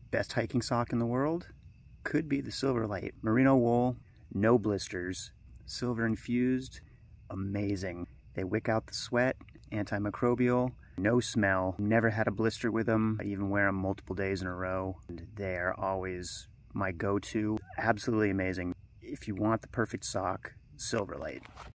Best hiking sock in the world could be the Silverlight. Merino wool, no blisters, silver infused, amazing. They wick out the sweat, antimicrobial, no smell, never had a blister with them. I even wear them multiple days in a row. And they are always my go-to. Absolutely amazing. If you want the perfect sock, Silverlight.